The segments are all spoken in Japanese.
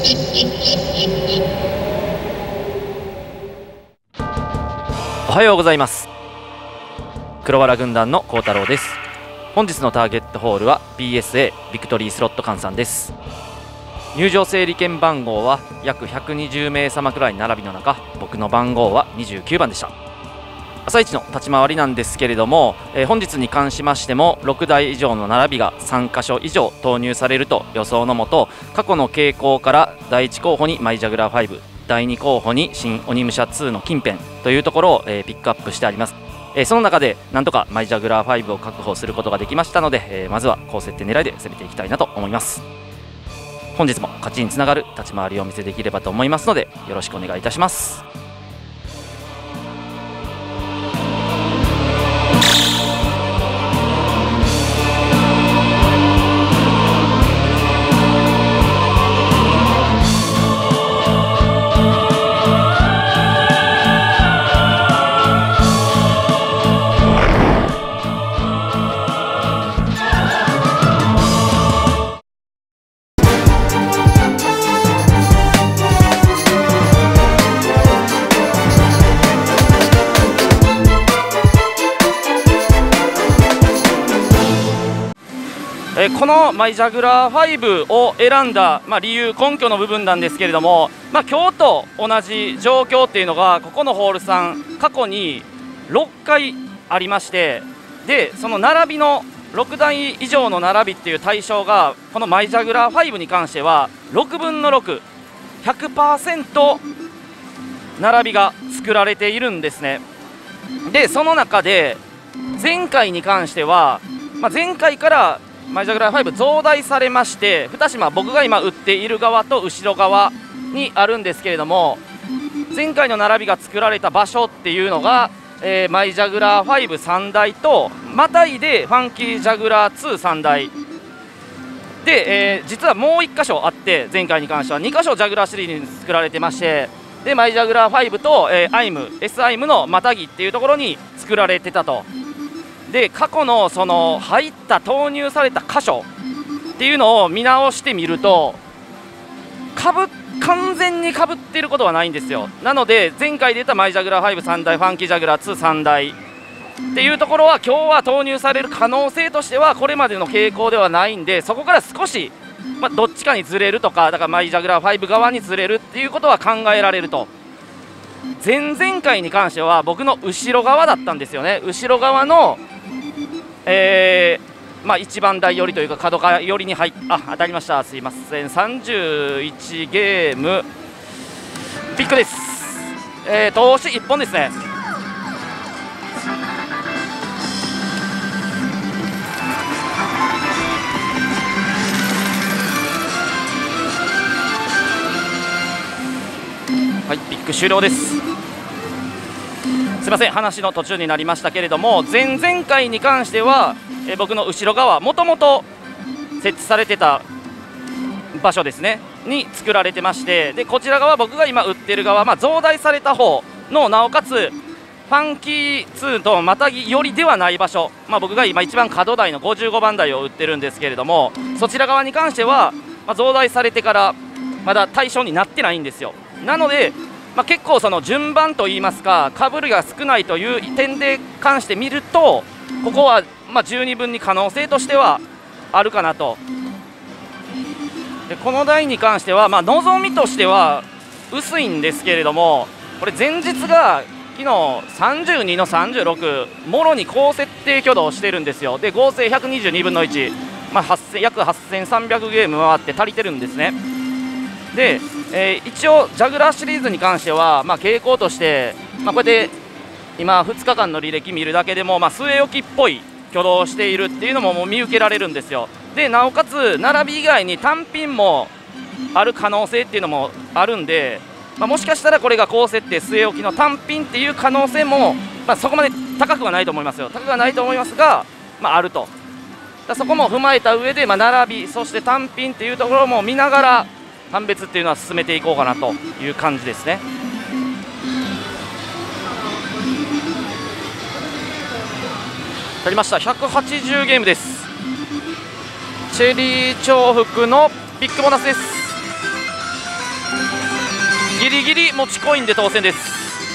おはようございます。黒原軍団の幸太郎です。本日のターゲットホールは BSA ビクトリースロット換算です。入場整理券番号は約120名様くらい並びの中、僕の番号は29番でした。朝一の立ち回りなんですけれども、本日に関しましても6台以上の並びが3箇所以上投入されると予想のもと、過去の傾向から第1候補にマイジャグラー5、第2候補に新鬼武者2の近辺というところをピックアップしてあります。その中でなんとかマイジャグラー5を確保することができましたので、まずは高設定狙いで攻めていきたいなと思います。本日も勝ちにつながる立ち回りをお見せできればと思いますので、よろしくお願いいたします。このマイジャグラー5を選んだ、理由、根拠の部分なんですけれども、今日と同じ状況っていうのがここのホールさん過去に6回ありまして、でその並びの6台以上の並びっていう対象がこのマイジャグラー5に関しては6分の6、100% 並びが作られているんですね。でその中で前回に関しては、前回からマイジャグラー5増大されまして、2島僕が今打っている側と後ろ側にあるんですけれども、前回の並びが作られた場所っていうのが、マイジャグラー53台とまたいでファンキージャグラー23台で、実はもう1箇所あって、前回に関しては2箇所ジャグラーシリーズに作られてまして、でマイジャグラー5と、S アイムのまたぎっていうところに作られてたと。で過去のその入った投入された箇所っていうのを見直してみると、完全にかぶっていることはないんですよ。なので前回出たマイジャグラー53台、ファンキージャグラー23台っていうところは今日は投入される可能性としてはこれまでの傾向ではないんで、そこから少し、どっちかにずれるとか、だからマイジャグラー5側にずれるっていうことは考えられると。前々回に関しては僕の後ろ側だったんですよね。後ろ側の一番台寄りというか角側寄りに当たりました。すいません。31ゲームピックです。投資1本ですね。はい、ピック終了です。すいません、話の途中になりましたけれども、前々回に関しては、僕の後ろ側、もともと設置されてた場所ですねに作られてまして、でこちら側、僕が今売っている側、増大された方の、なおかつファンキー2とまたぎ寄りではない場所、僕が今一番角台の55番台を売ってるんですけれども、そちら側に関しては、増大されてからまだ対象になってないんですよ。なので結構その順番といいますか、かぶりが少ないという点で関して見ると、ここは十二分に可能性としてはあるかなと。でこの台に関しては、望みとしては薄いんですけれども、これ前日が昨日32の36、もろに高設定挙動してるんですよ。で合成122分の1、約8300ゲーム回って足りてるんですね。で一応ジャグラーシリーズに関しては、傾向として、こうやって今2日間の履歴見るだけでも、据え置きっぽい挙動をしているっていうのももう見受けられるんですよ。でなおかつ並び以外に単品もある可能性っていうのもあるんで、もしかしたらこれが高設定据え置きの単品っていう可能性も、そこまで高くはないと思いますよ。高くはないと思いますが、あると。そこも踏まえた上で、並びそして単品っていうところも見ながら判別っていうのは進めていこうかなという感じですね。取りました。180ゲームです。チェリー重複のビッグボーナスです。 ギリギリ持ちコインで当選です。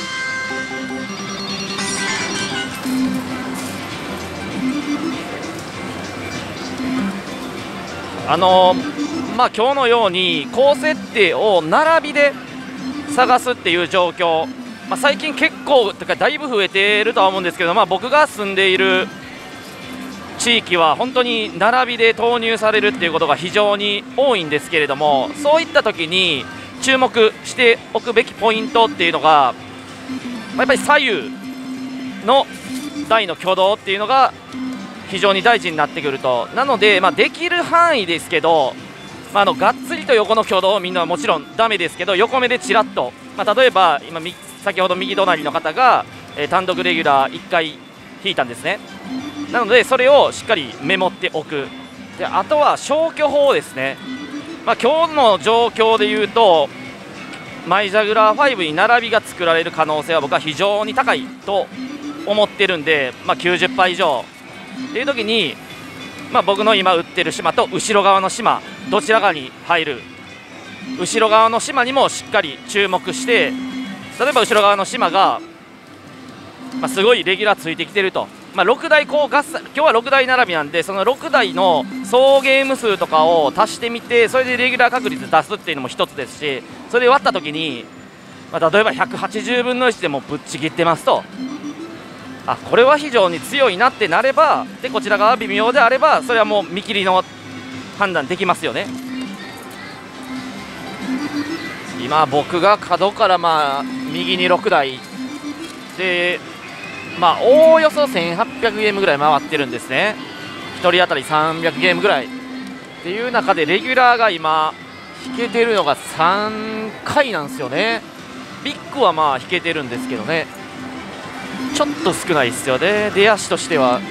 今日のように高設定を並びで探すっていう状況、最近結構とかだいぶ増えているとは思うんですけど、僕が住んでいる地域は本当に並びで投入されるっていうことが非常に多いんですけれども、そういった時に注目しておくべきポイントっていうのが、やっぱり左右の台の挙動っていうのが非常に大事になってくると。なので、できる範囲ですけど、がっつりと横の挙動をみんなはもちろんダメですけど、横目でちらっと、例えば今先ほど右隣の方が、単独レギュラー1回引いたんですね。なのでそれをしっかりメモっておく。であとは消去法ですね。今日の状況でいうとマイジャグラー5に並びが作られる可能性は僕は非常に高いと思ってるんで、90%以上っていう時に、僕の今打ってる島と後ろ側の島どちらかに入る。後ろ側の島にもしっかり注目して、例えば後ろ側の島が、すごいレギュラーついてきてると、6台こう合算、今日は6台並びなんで、その6台の総ゲーム数とかを足してみて、それでレギュラー確率出すっていうのも一つですし、それで割った時に、例えば180分の1でもぶっちぎってますと、これは非常に強いなってなれば、でこちら側微妙であれば、それはもう見切りの判断できますよね。今僕が角から右に6台で、おおよそ1800ゲームぐらい回ってるんですね。1人当たり300ゲームぐらいっていう中で、レギュラーが今引けてるのが3回なんですよね。ビッグは引けてるんですけどね、ちょっと少ないですよね、出足としては。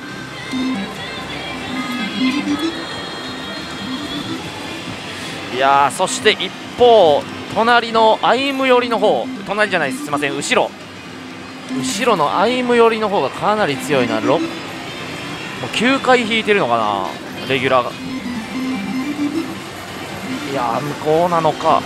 いやそして一方、隣のアイム寄りの方、隣じゃないです、すみません、後ろのアイム寄りの方がかなり強いな。もう9回引いてるのかな、レギュラーが。いや向こうなのか。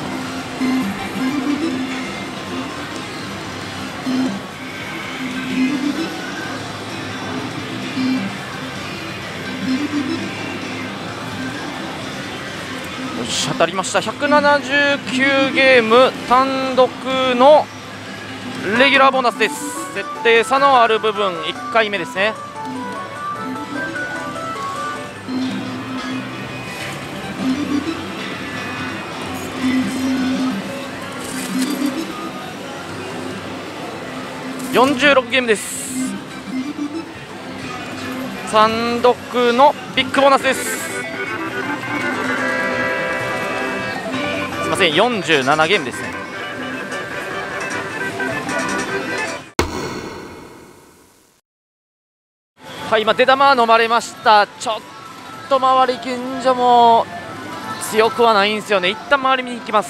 よし、当たりました。179ゲーム単独のレギュラーボーナスです。設定差のある部分1回目ですね。46ゲームです。単独のビッグボーナスです。すみません、47ゲームですね。はい、今出玉飲まれました。ちょっと周り近所も強くはないんですよね。一旦周り見に行きます。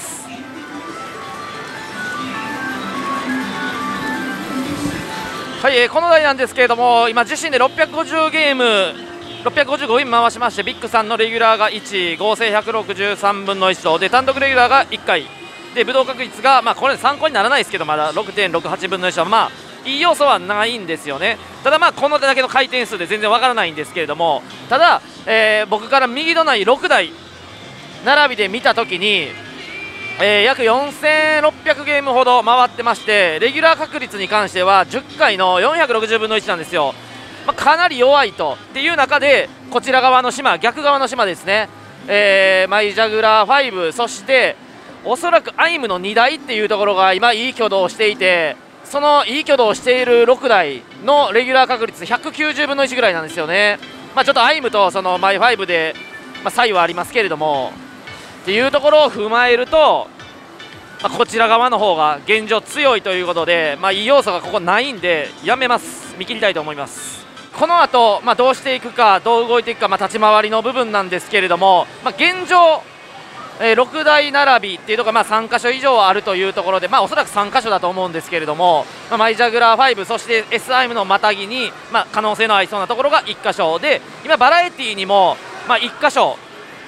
はい、この台なんですけれども、今自身で650ゲーム655ゲーム回しまして、ビッグさんのレギュラーが1、合成163分の1とで、単独レギュラーが1回で、武道確率が、これ参考にならないですけど、まだ 6.68 分の1は、いい要素はないんですよね。ただこのだけの回転数で全然わからないんですけれども、ただ、僕から右隣6台並びで見たときに、約4600ゲームほど回ってまして、レギュラー確率に関しては10回の460分の1なんですよ。かなり弱いとっていう中で、こちら側の島、逆側の島ですね、マイジャグラー5、そしておそらくアイムの2台っていうところが今いい挙動をしていて、そのいい挙動をしている6台のレギュラー確率190分の1ぐらいなんですよね。ちょっとアイムとそのマイ5で、差異はありますけれどもっていうところを踏まえると、こちら側の方が現状強いということで、いい要素がここないんでやめます。見切りたいと思います。この後、どうしていくか、どう動いていくか、立ち回りの部分なんですけれども、現状6台並びっていうところが3箇所以上あるというところで、おそらく3箇所だと思うんですけれども、マイジャグラー5、そして SIM のまたぎに、可能性のありそうなところが1箇所で、今バラエティーにも1箇所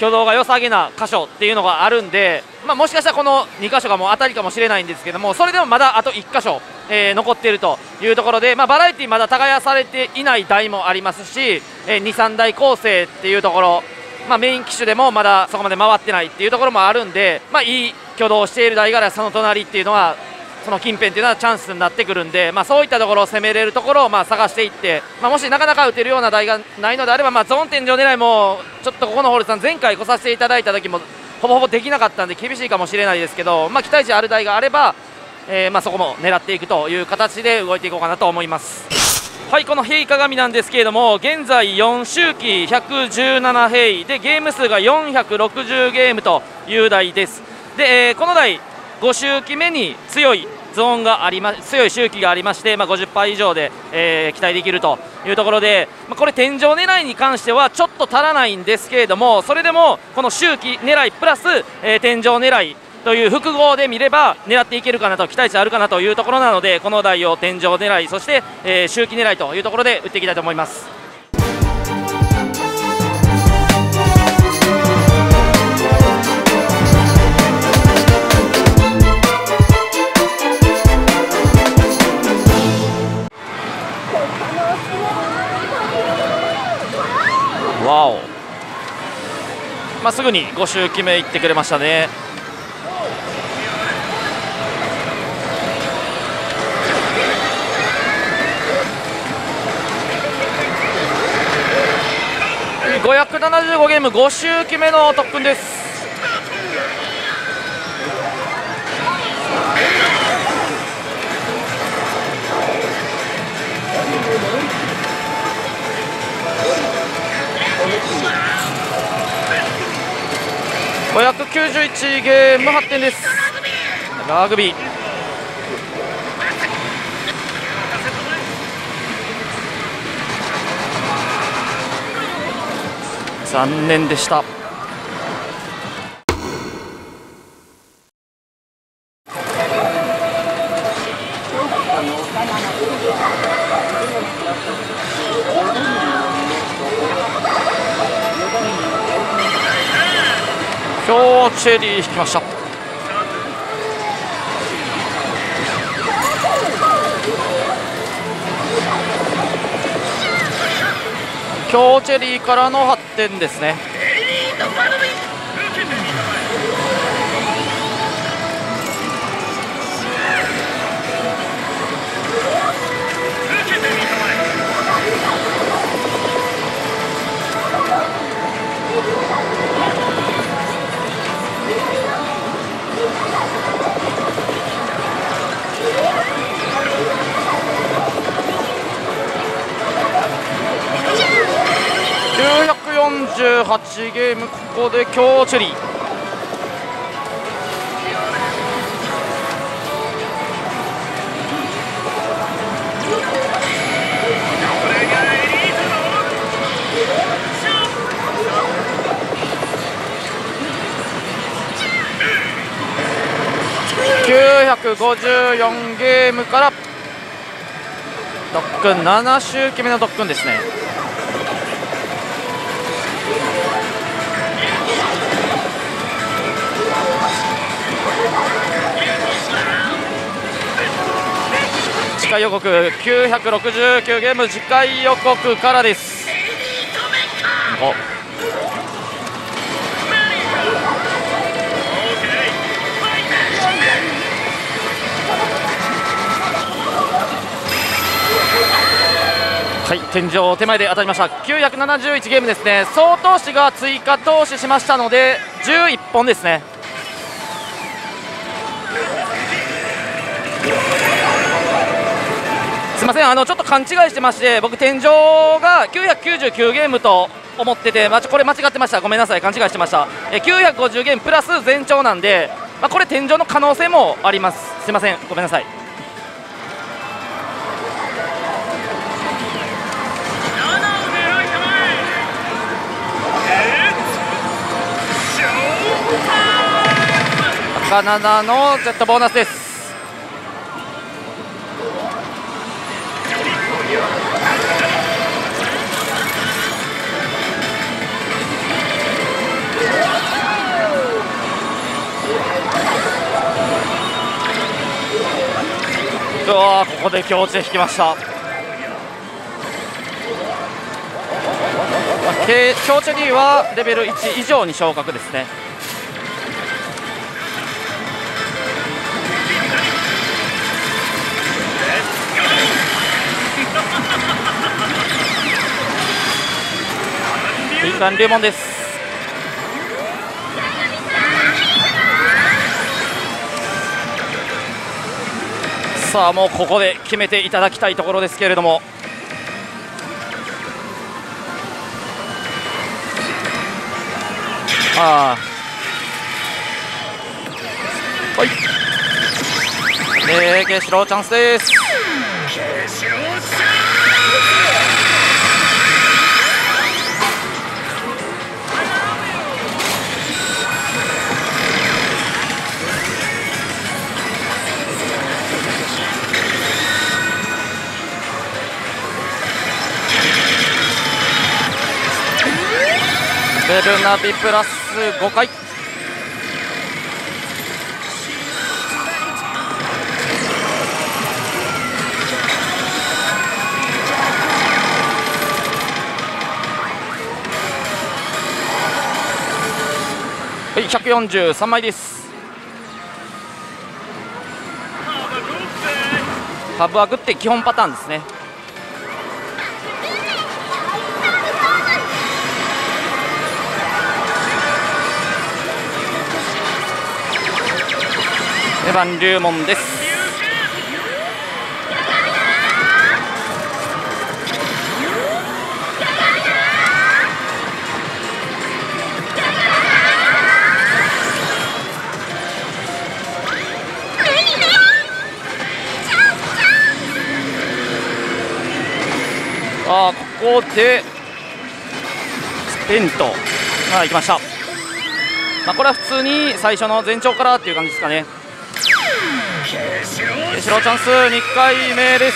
挙動が良さげな箇所っていうのがあるんで、もしかしたらこの2箇所がもう当たりかもしれないんですけども、それでもまだあと1箇所、残っているというところで、バラエティまだ耕されていない台もありますし、2、3台構成っていうところ、メイン機種でもまだそこまで回ってないっていうところもあるんで、いい挙動をしている台がその隣っていうのは、その近辺っていうのはチャンスになってくるんで、そういったところを攻めれるところを探していって、もしなかなか打てるような台がないのであれば、ゾーン天井狙いもちょっとここのホールさん前回来させていただいた時もほぼほぼできなかったんで厳しいかもしれないですけど、期待値ある台があれば、そこも狙っていくという形で動いていこうかなと思います。はい、この平鏡なんですけれども、現在4周期117平でゲーム数が460ゲームという台です。で、この台5周期目に強いゾーンがあり強い周期がありまして、50% 以上で、期待できるというところで、これ天井狙いに関してはちょっと足らないんですけれども、それでもこの周期狙いプラス、天井狙いという複合で見れば狙っていけるかなと、期待値あるかなというところなので、この台を天井狙い、そして、周期狙いというところで打っていきたいと思います。わお、すぐに5周期目いってくれましたね。575ゲーム5周期目の特訓です。591ゲーム8点です。ラグビー残念でした。今日チェリー引きました。今日チェリーからの8点ですね。948ゲーム、ここで今日チェリー。954ゲームから特訓7周期目の特訓ですね。次回予告969ゲーム、次回予告からです。はい、天井手前で当たりました。971ゲームですね。総投資が追加投資しましたので11本ですね。すみません、ちょっと勘違いしてまして、僕天井が999ゲームと思ってて、これ間違ってました。ごめんなさい、勘違いしてました。950ゲームプラス全長なんで、これ天井の可能性もあります。すみません、ごめんなさい。赤7のジェットボーナスです。 わー、ここで強値引きました。強値 D はレベル1以上に昇格ですね。敏感流門です。さあもうここで決めていただきたいところですけれども、はい、ケイシロウチャンスです。ベルナビプラス5回。はい、143枚です。ハブはグって基本パターンですね。エヴァン龍門です。ここでスペントがいきました。これは普通に最初の前兆からっていう感じですかね。ケイシロウチャンス2回目です。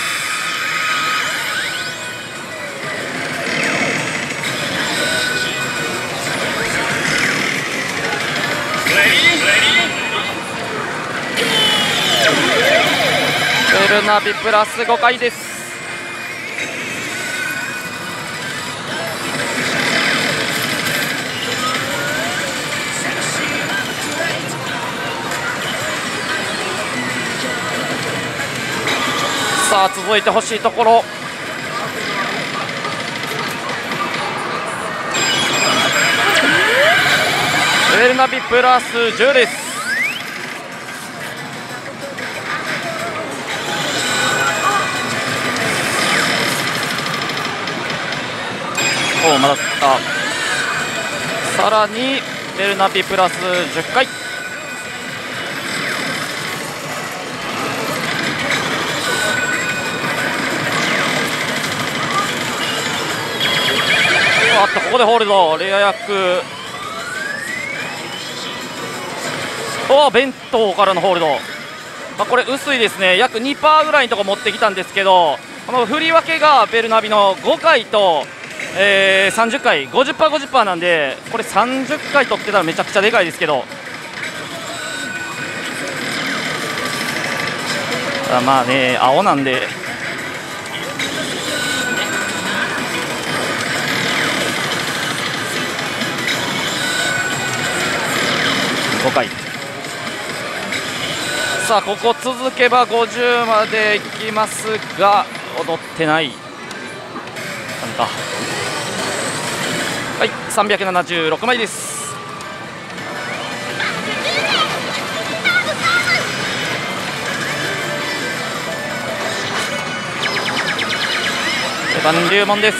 ベルナビプラス5回です。さあ続いてほしいところ。ベルナビプラス10です。まださらにベルナビプラス10回。ここでホールド、レア役、弁当からのホールド、これ薄いですね。約 2% ぐらいのところ持ってきたんですけど、この振り分けがベルナビの5回と、30回 50%、50% なんで、これ30回取ってたらめちゃくちゃでかいですけど、まあね、青なんで。5回。さあここ続けば50までいきますが、踊ってないなんか。はい、376枚です。エヴァン龍門です。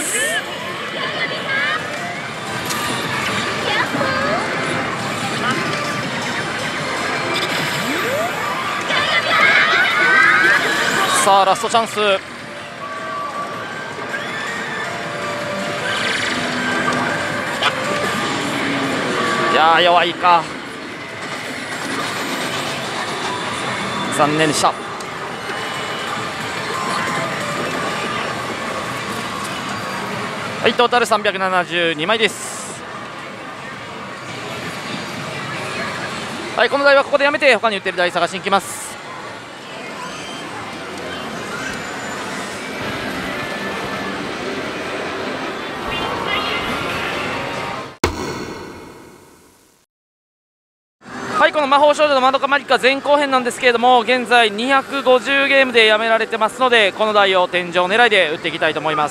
さあラストチャンス。いやー弱いか、残念でした。はい、トータル372枚です。はい、この台はここでやめて他に売ってる台探しに行きます。 はい、この魔法少女のまどかマリカ前後編なんですけれども、現在250ゲームでやめられてますので、この台を天井狙いで打っていきたいと思います。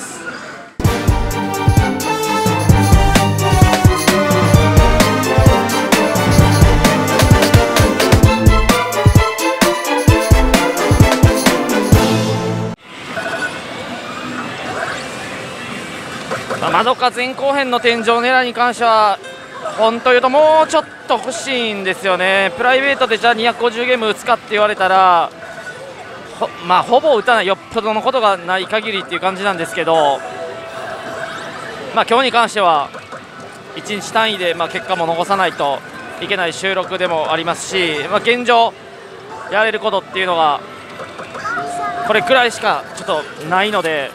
まどか前後編の天井狙いに関しては本当言うともうちょっと欲しいんですよね。プライベートでじゃあ250ゲーム打つかって言われたらほぼ打たない、よっぽどのことがない限りっていう感じなんですけど、今日に関しては1日単位で結果も残さないといけない収録でもありますし、現状やれることっていうのがこれくらいしかちょっとないので、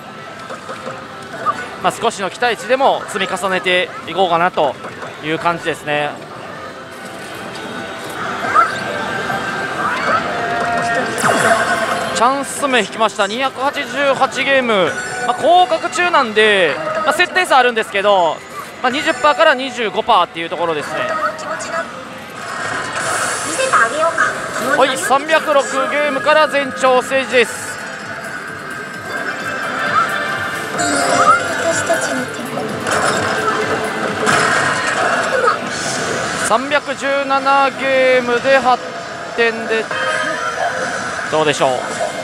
少しの期待値でも積み重ねていこうかなという感じですね。チャンス目引きました。288ゲーム、降格中なんで、設定差あるんですけど、20% から 25% っていうところですね。はい、306ゲームから全長ステージです。317ゲームで8点でどうでしょう。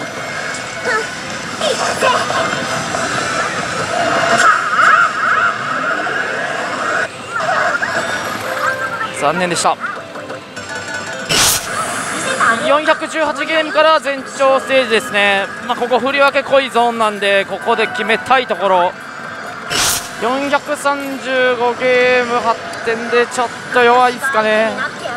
残念でした。418ゲームから全長ステージですね。ここ振り分け濃いゾーンなんで、ここで決めたいところ。435ゲーム8点でちょっと弱いですかね。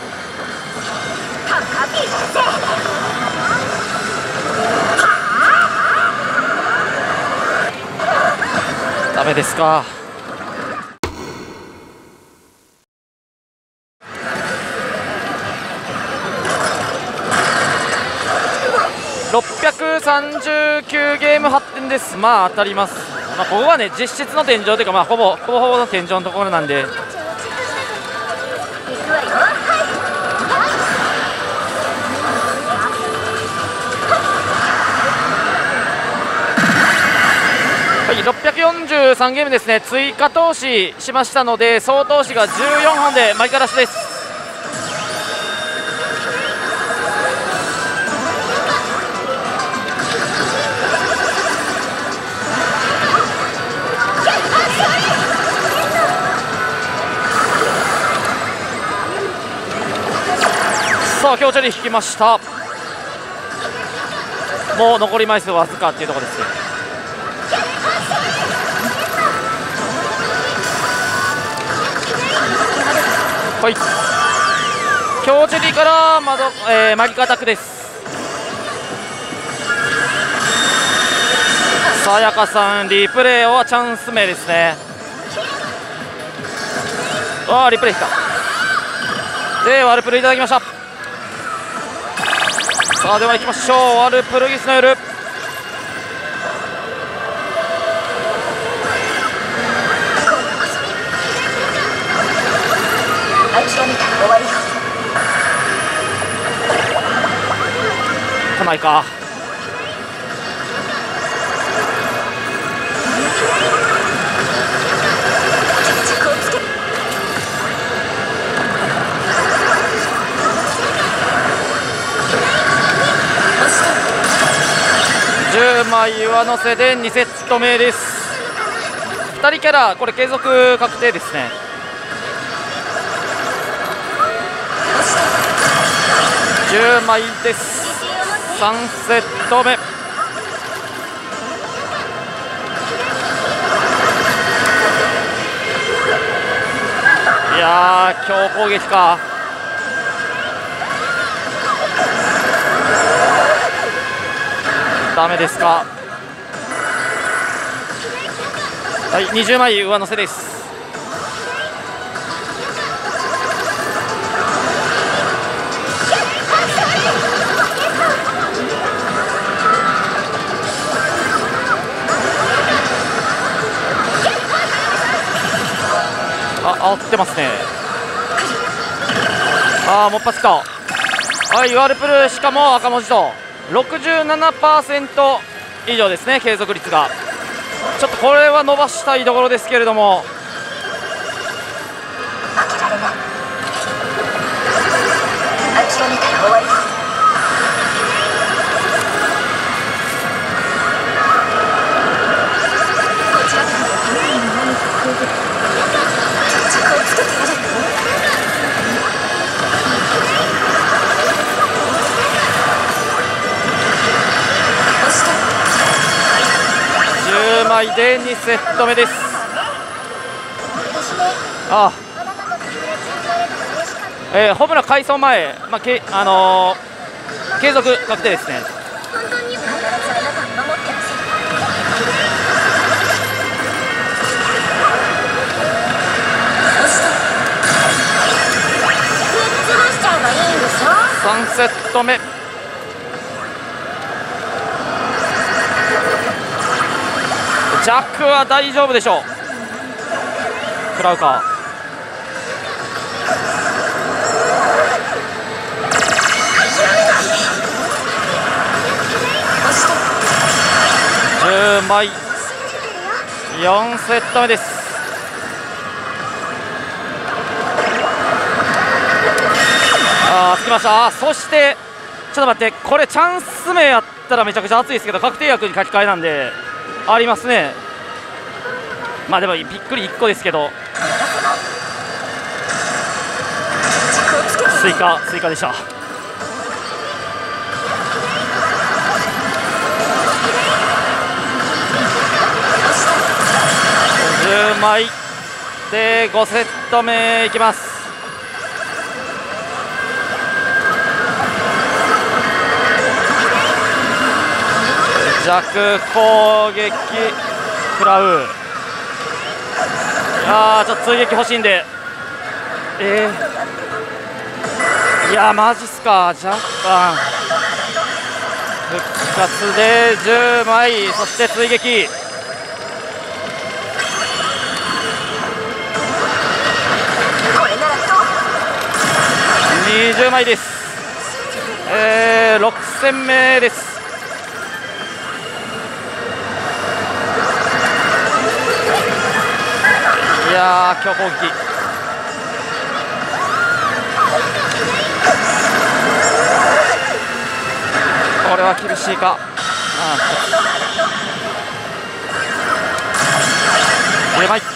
ダメですか。639ゲーム8点です。当たります。ここはね実質の天井というか、ほぼの天井のところなんで、はい、643ゲームですね。追加投資しましたので、総投資が14本でマリカラッシュです。さあ強調に引きました。もう残り枚数わずかっていうところです。はい、強チェリからマギカアタックです。さやかさんリプレイはチャンス目ですね。リプレイしたでワルプルいただきました。さあでは行きましょう。ワルプルギスの夜、来ないか。10枚上乗せで2セット目です。2人キャラこれ継続確定ですね。10枚です。3セット目。いやー強攻撃か。ダメですか。はい、20枚上乗せです。煽ってますね。 もっぱちか。はい、ワールプルしかも赤文字と 67% 以上ですね、継続率が。ちょっとこれは伸ばしたいところですけれども、 諦めたら終わり。 10枚で2セット目です。ホムラ改装前、継続確定ですね。3セット目。ジャックは大丈夫でしょう。食らうか。10枚4セット目です。つきました。そしてちょっと待って、これチャンス目やったらめちゃくちゃ熱いですけど、確定薬に書き換えなんでありますね。でもびっくり1個ですけど、追加でした。10枚で5セット目いきます。弱攻撃食らう。ちょっと追撃欲しいんで、いやマジっすか。若干復活で10枚、そして追撃。20枚です。6戦目です。いやー、強攻撃。これは厳しいか。10枚。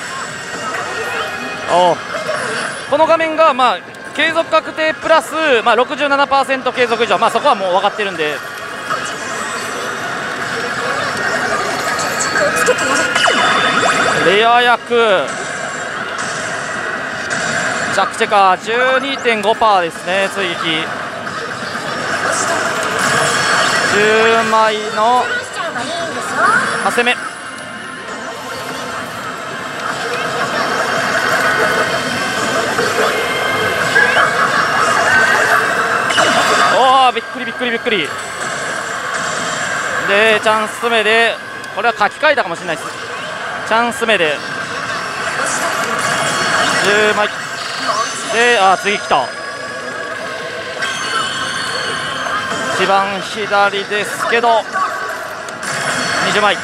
この画面が継続確定プラス、67% 継続以上、そこはもう分かってるんで。レア役ジャックチェカー 12.5% ですね。追撃10枚の8戦目。びっくりびっくりびっくりで、チャンス目で、これは書き換えたかもしれないです。チャンス目で10枚で、次来た。一番左ですけど20枚。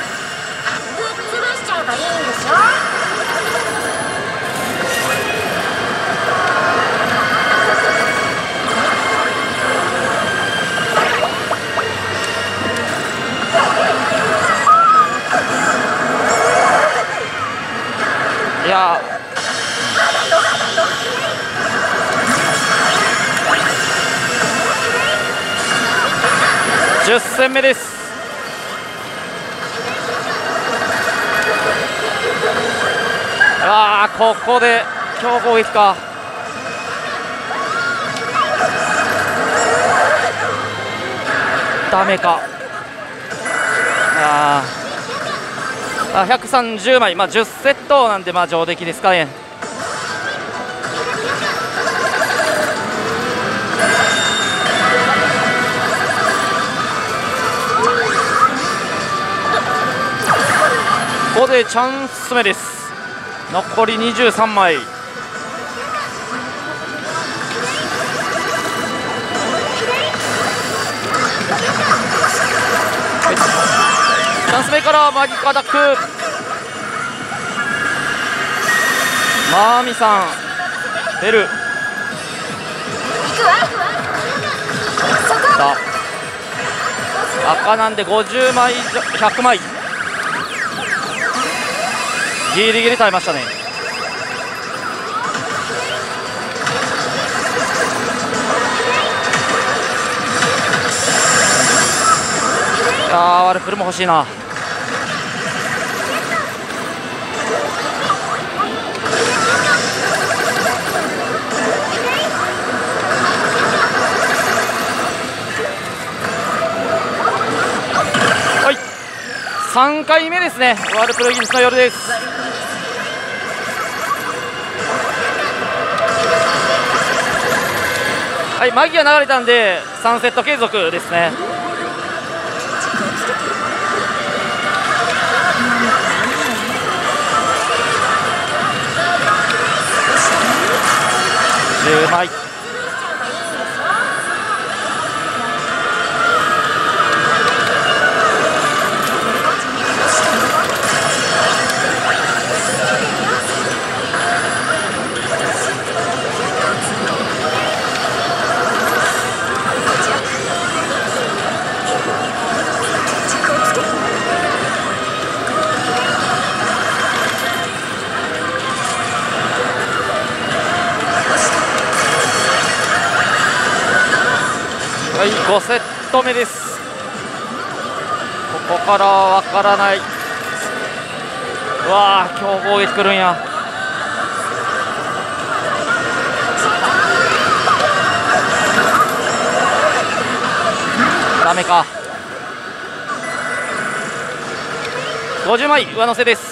いや10戦目です。ここで強攻撃か。ダメか。130枚、10セットなんで上出来ですかね。ここでチャンス目です。残り23枚。 チャンス目からマギカダック、マーミさん、ベルだ赤なんで50枚100枚ギリギリ耐えましたね。ワルプルも欲しいな。はい、3回目ですね。ワルプルイギリスの夜です。はい、マギが流れたんで3セット継続ですね。10枚はい、5セット目です。ここからは分からない。うわー、今日攻撃来るんや。ダメか。50枚上乗せです。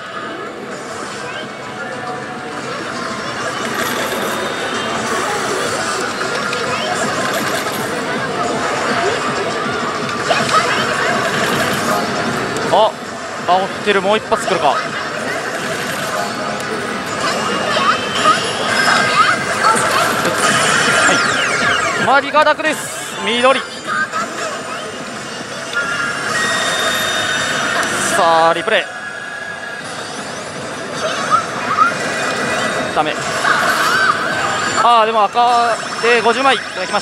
煽ってる。もう一発来るか。はい、マギガダクです。緑。さあリプレイダメ。でも赤で50枚いただきました。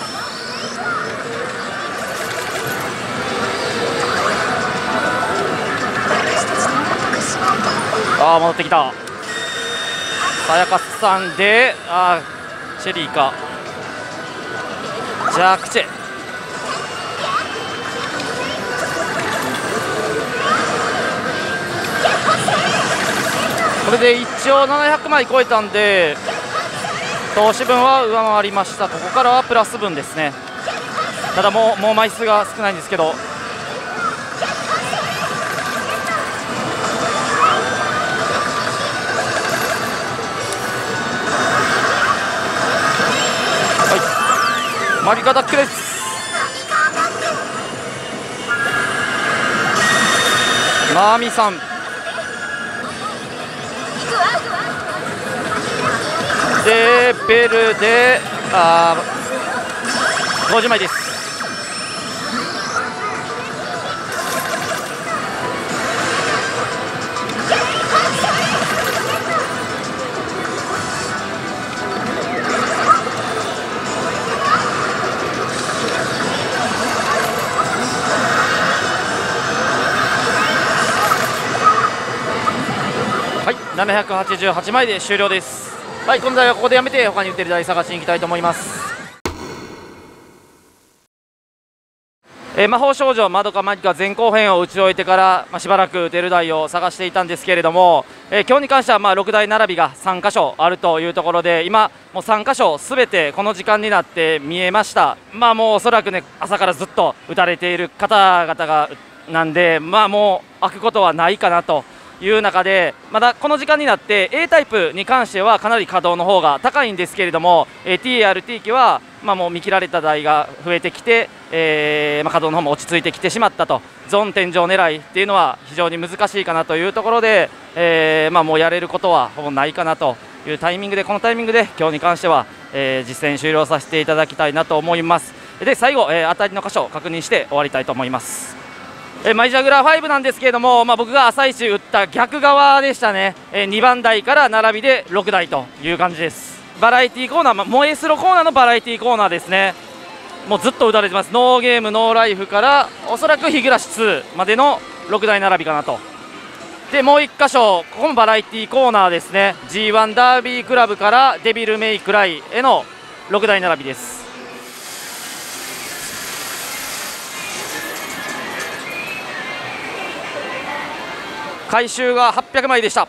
戻ってきた。さやかさんでチェリーかジャークチェ。これで一応700枚超えたんで投資分は上回りました。ここからはプラス分ですね。ただもう枚数が少ないんですけど、マギカダックです。マーミさんでベルで50枚です。はい、788枚で終了です。はい、今度はここでやめて他に打てる台探しに行きたいと思います。魔法少女まどかマギカ前後編を打ち終えてから、しばらく打てる台を探していたんですけれども、今日に関しては6台並びが3箇所あるというところで、今もう3箇所すべてこの時間になって見えました。もうおそらくね、朝からずっと打たれている方々がなんで、もう開くことはないかなという中で、まだこの時間になって A タイプに関してはかなり稼働の方が高いんですけれども、TRT 機はもう見切られた台が増えてきて、稼働の方も落ち着いてきてしまったと。ゾーン天井狙いっていうのは非常に難しいかなというところで、もうやれることはほぼないかなというタイミングで、このタイミングで今日に関しては、実戦終了させていただきたいなと思います。で最後、当たりの箇所を確認して終わりたいと思います。 マイジャグラー5なんですけれども、僕が朝一打った逆側でしたね。2番台から並びで6台という感じです。バラエティコーナー、萌えスロコーナーのバラエティコーナーですね。もうずっと打たれてます。ノーゲームノーライフからおそらく日暮2までの6台並びかなと。でもう1箇所、ここもバラエティコーナーですね。 G1 ダービークラブからデビルメイクライへの6台並びです。回収が800枚でした。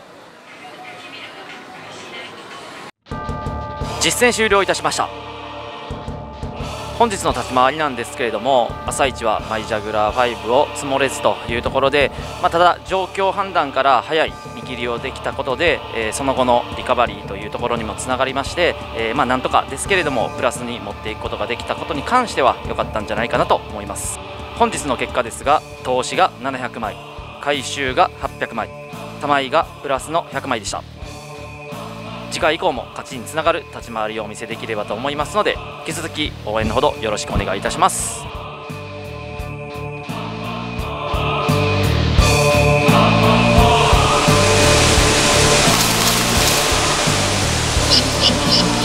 実戦終了いたしました。本日の立ち回りなんですけれども、朝一はマイジャグラー5を積もれずというところで、ただ状況判断から早い見切りをできたことで、その後のリカバリーというところにもつながりまして、なんとかですけれどもプラスに持っていくことができたことに関しては良かったんじゃないかなと思います。本日の結果ですが、投資が700枚、回収が800枚、玉井がプラスの100枚でした。次回以降も勝ちにつながる立ち回りをお見せできればと思いますので、引き続き応援のほどよろしくお願いいたします。 you